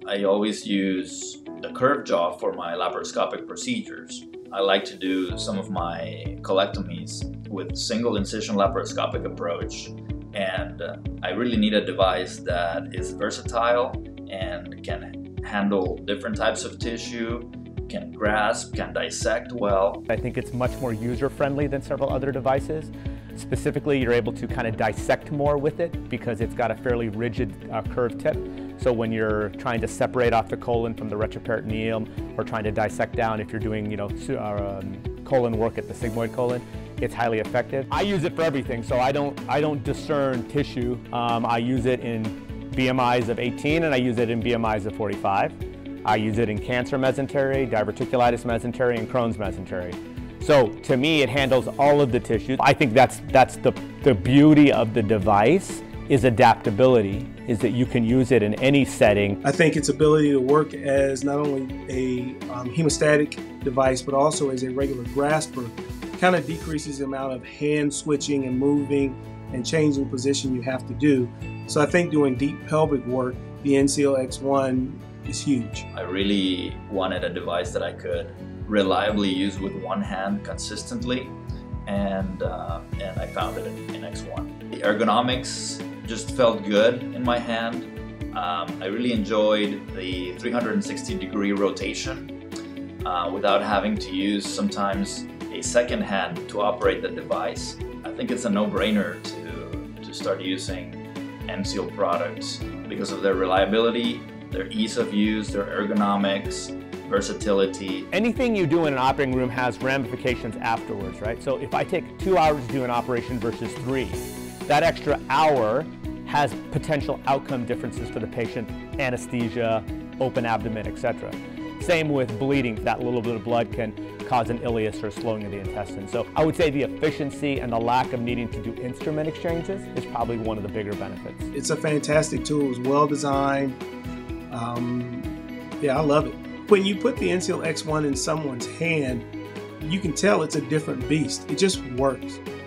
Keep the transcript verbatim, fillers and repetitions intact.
I always use the curved jaw for my laparoscopic procedures. I like to do some of my colectomies with single incision laparoscopic approach, and uh, I really need a device that is versatile and can handle different types of tissue, can grasp, can dissect well. I think it's much more user-friendly than several other devices. Specifically, you're able to kind of dissect more with it because it's got a fairly rigid uh, curved tip. So when you're trying to separate off the colon from the retroperitoneum or trying to dissect down if you're doing, you know, um, colon work at the sigmoid colon, it's highly effective. I use it for everything, so I don't, I don't discern tissue. Um, I use it in B M Is of eighteen and I use it in B M Is of forty-five. I use it in cancer mesentery, diverticulitis mesentery, and Crohn's mesentery. So to me, it handles all of the tissues. I think that's, that's the, the beauty of the device is adaptability, is that you can use it in any setting. I think its ability to work as not only a um, hemostatic device, but also as a regular grasper, kind of decreases the amount of hand switching and moving and changing position you have to do. So I think doing deep pelvic work, the ENSEAL X one is huge. I really wanted a device that I could reliably use with one hand consistently, and uh, and I found it in, in X one. The ergonomics just felt good in my hand. Um, I really enjoyed the three hundred sixty degree rotation uh, without having to use sometimes a second hand to operate the device. I think it's a no-brainer to, to start using ENSEAL products because of their reliability, their ease of use, their ergonomics, versatility. Anything you do in an operating room has ramifications afterwards, right? So if I take two hours to do an operation versus three, that extra hour has potential outcome differences for the patient, anesthesia, open abdomen, et cetera. Same with bleeding. That little bit of blood can cause an ileus or slowing of the intestine. So I would say the efficiency and the lack of needing to do instrument exchanges is probably one of the bigger benefits. It's a fantastic tool. It's well designed. Um, yeah, I love it. When you put the ENSEAL X one in someone's hand, you can tell it's a different beast. It just works.